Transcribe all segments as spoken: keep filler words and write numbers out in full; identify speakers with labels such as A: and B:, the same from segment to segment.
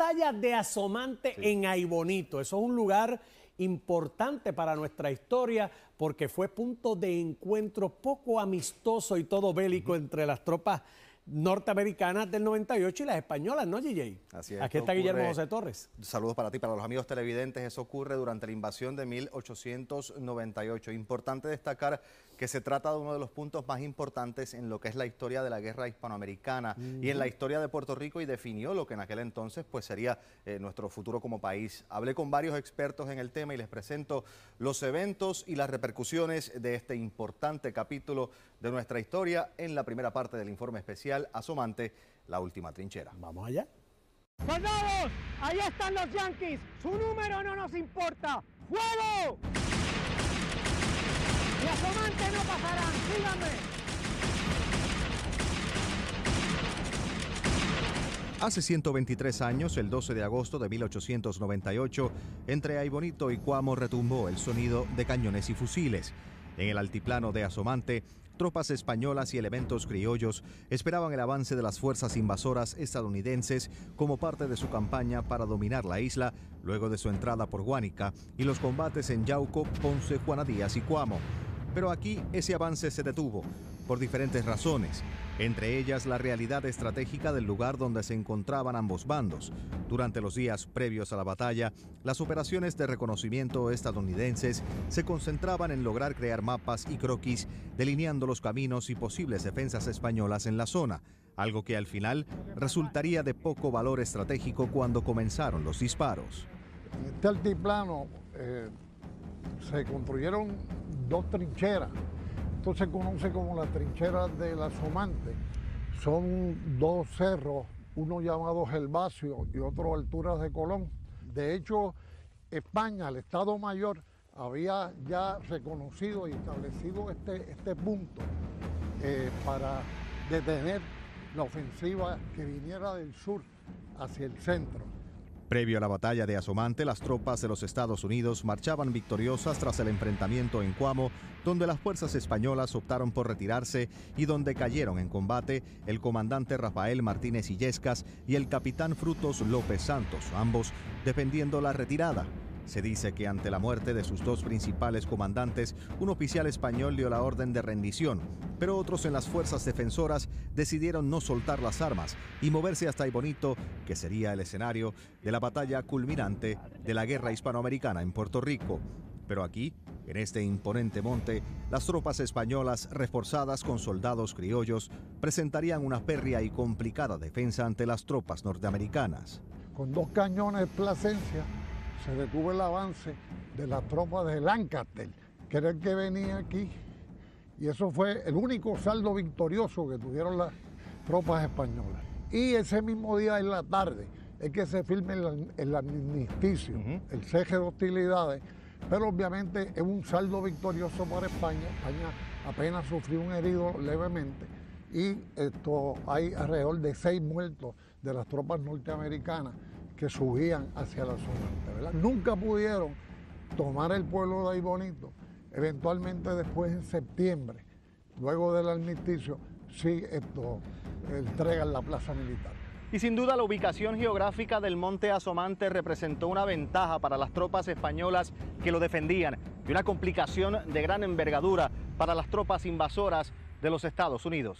A: batalla de Asomante sí. en Aibonito. Eso es un lugar importante para nuestra historia porque fue punto de encuentro poco amistoso y todo bélico uh-huh. entre las tropas norteamericanas del noventa y ocho y las españolas, ¿no, G J?
B: Así es.
A: Aquí está
B: ocurre,
A: Guillermo José Torres.
B: Saludos para ti, para los amigos televidentes. Eso ocurre durante la invasión de mil ochocientos noventa y ocho. Importante destacar que se trata de uno de los puntos más importantes en lo que es la historia de la guerra hispanoamericana uh-huh. y en la historia de Puerto Rico, y definió lo que en aquel entonces pues sería eh, nuestro futuro como país. Hablé con varios expertos en el tema y les presento los eventos y las repercusiones de este importante capítulo de nuestra historia en la primera parte del informe especial Asomante, la última trinchera.
A: Vamos allá.
C: ¡Soldados! ¡Ahí están los yanquis! ¡Su número no nos importa! ¡Fuego! ¡Y Asomante no pasarán! ¡Síganme!
B: Hace ciento veintitrés años, el doce de agosto de mil ochocientos noventa y ocho, entre Aibonito y Cuamo retumbó el sonido de cañones y fusiles. En el altiplano de Asomante, tropas españolas y elementos criollos esperaban el avance de las fuerzas invasoras estadounidenses como parte de su campaña para dominar la isla luego de su entrada por Guánica y los combates en Yauco, Ponce, Juana Díaz y Cuamo. Pero aquí ese avance se detuvo por diferentes razones, entre ellas la realidad estratégica del lugar donde se encontraban ambos bandos. Durante los días previos a la batalla, las operaciones de reconocimiento estadounidenses se concentraban en lograr crear mapas y croquis delineando los caminos y posibles defensas españolas en la zona, algo que al final resultaría de poco valor estratégico cuando comenzaron los disparos.
D: En este altiplano eh, se construyeron dos trincheras. Esto se conoce como la trinchera del Asomante. Son dos cerros, uno llamado Gervasio y otro Alturas de Colón. De hecho, España, el Estado Mayor, había ya reconocido y establecido este, este punto eh, para detener la ofensiva que viniera del sur hacia el centro.
B: Previo a la batalla de Asomante, las tropas de los Estados Unidos marchaban victoriosas tras el enfrentamiento en Cuamo, donde las fuerzas españolas optaron por retirarse y donde cayeron en combate el comandante Rafael Martínez Illescas y el capitán Frutos López Santos, ambos defendiendo la retirada. Se dice que ante la muerte de sus dos principales comandantes, un oficial español dio la orden de rendición, pero otros en las fuerzas defensoras decidieron no soltar las armas y moverse hasta Aibonito, que sería el escenario de la batalla culminante de la guerra hispanoamericana en Puerto Rico. Pero aquí, en este imponente monte, las tropas españolas, reforzadas con soldados criollos, presentarían una férrea y complicada defensa ante las tropas norteamericanas.
D: Con dos cañones Plasencia, se detuvo el avance de las tropas de Lancaster, que era el que venía aquí, y eso fue el único saldo victorioso que tuvieron las tropas españolas. Y ese mismo día en la tarde es que se firma el, el armisticio, uh-huh. el cese de hostilidades, pero obviamente es un saldo victorioso para España. España apenas sufrió un herido levemente, y esto, hay alrededor de seis muertos de las tropas norteamericanas que subían hacia la zona, ¿verdad? Nunca pudieron tomar el pueblo de Aibonito. Eventualmente después en septiembre, luego del armisticio, sí esto, entregan la plaza militar.
E: Y sin duda la ubicación geográfica del monte Asomante representó una ventaja para las tropas españolas que lo defendían y una complicación de gran envergadura para las tropas invasoras de los Estados Unidos.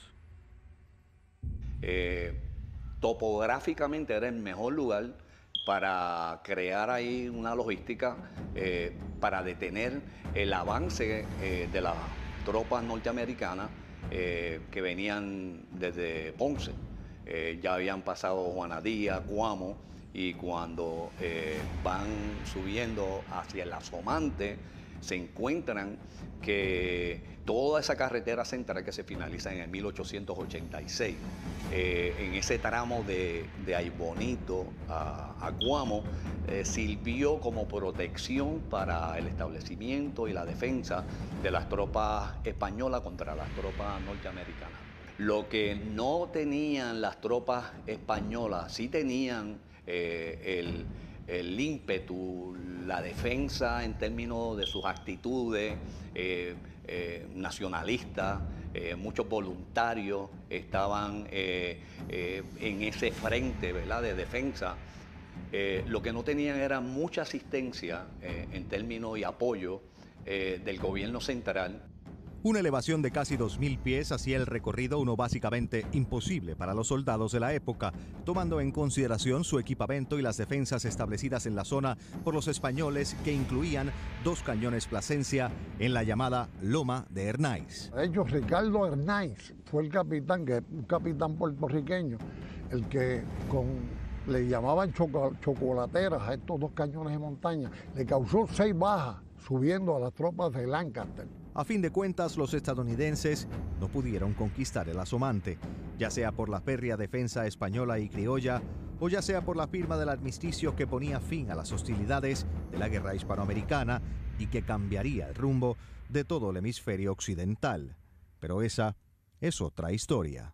F: Eh, topográficamente era el mejor lugar para crear ahí una logística eh, para detener el avance eh, de las tropas norteamericanas eh, que venían desde Ponce. Eh, ya habían pasado Juana Díaz, Cuamo, y cuando eh, van subiendo hacia el Asomante, se encuentran que toda esa carretera central que se finaliza en el mil ochocientos ochenta y seis, eh, en ese tramo de, de Aibonito a, a Cuamo, eh, sirvió como protección para el establecimiento y la defensa de las tropas españolas contra las tropas norteamericanas. Lo que no tenían las tropas españolas, sí tenían eh, el, el ímpetu, la defensa en términos de sus actitudes eh, eh, nacionalistas. Eh, muchos voluntarios estaban eh, eh, en ese frente, ¿verdad?, de defensa. Eh, lo que no tenían era mucha asistencia eh, en términos y apoyo eh, del gobierno central.
B: Una elevación de casi dos mil pies hacía el recorrido uno básicamente imposible para los soldados de la época, tomando en consideración su equipamiento y las defensas establecidas en la zona por los españoles, que incluían dos cañones Plasencia en la llamada Loma de Hernáiz.
D: De hecho, Ricardo Hernáiz fue el capitán, que es un capitán puertorriqueño, el que con, le llamaban choco, chocolateras a estos dos cañones de montaña, le causó seis bajas subiendo a las tropas de Lancaster.
B: A fin de cuentas, los estadounidenses no pudieron conquistar el Asomante, ya sea por la férrea defensa española y criolla, o ya sea por la firma del armisticio que ponía fin a las hostilidades de la guerra hispanoamericana y que cambiaría el rumbo de todo el hemisferio occidental. Pero esa es otra historia.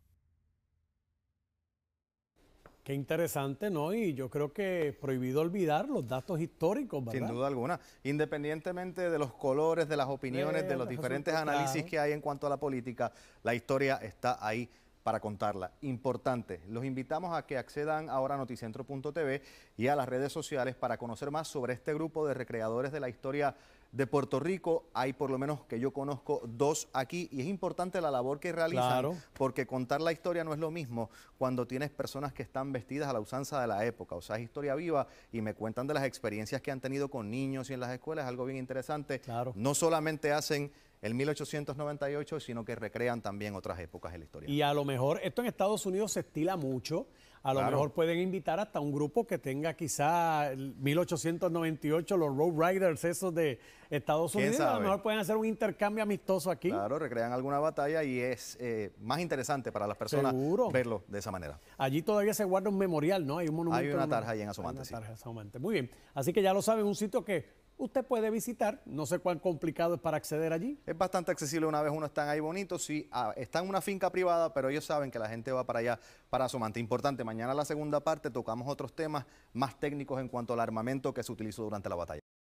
A: Qué interesante, ¿no? Y yo creo que prohibido olvidar los datos históricos, ¿verdad?
E: Sin duda alguna. Independientemente de los colores, de las opiniones,
A: Eh,
E: de los diferentes
A: resulta,
E: análisis
A: claro.
E: que hay en cuanto a la política, la historia está ahí para contarla. Importante. Los invitamos a que accedan ahora a noticentro punto t v y a las redes sociales para conocer más sobre este grupo de recreadores de la historia de Puerto Rico. Hay por lo menos que yo conozco dos aquí y es importante la labor que realizan,
A: Claro.
E: porque contar la historia no es lo mismo cuando tienes personas que están vestidas a la usanza de la época. O sea, es historia viva y me cuentan de las experiencias que han tenido con niños y en las escuelas, algo bien interesante.
A: Claro.
E: No solamente hacen el mil ochocientos noventa y ocho, sino que recrean también otras épocas de la historia.
A: Y a lo mejor, esto en Estados Unidos se estila mucho, a lo
E: Claro.
A: mejor pueden invitar hasta un grupo que tenga quizá el mil ochocientos noventa y ocho, los Road Riders esos de Estados
E: ¿Quién
A: Unidos, a
E: sabe?
A: lo mejor pueden hacer un intercambio amistoso aquí.
E: Claro, recrean alguna batalla y es eh, más interesante para las personas
A: Seguro.
E: verlo de esa manera.
A: Allí todavía se guarda un memorial, ¿no? Hay un monumento.
E: Hay una
A: en-
E: tarja ahí en Asomante,
A: hay
E: sí.
A: una tarja en Asomante. Muy bien. Así que ya lo saben, un sitio que usted puede visitar. No sé cuán complicado es para acceder allí.
E: Es bastante accesible una vez uno está ahí bonito. Sí, ah, está en una finca privada, pero ellos saben que la gente va para allá, para Asomante. Importante, mañana la segunda parte tocamos otros temas más técnicos en cuanto al armamento que se utilizó durante la batalla.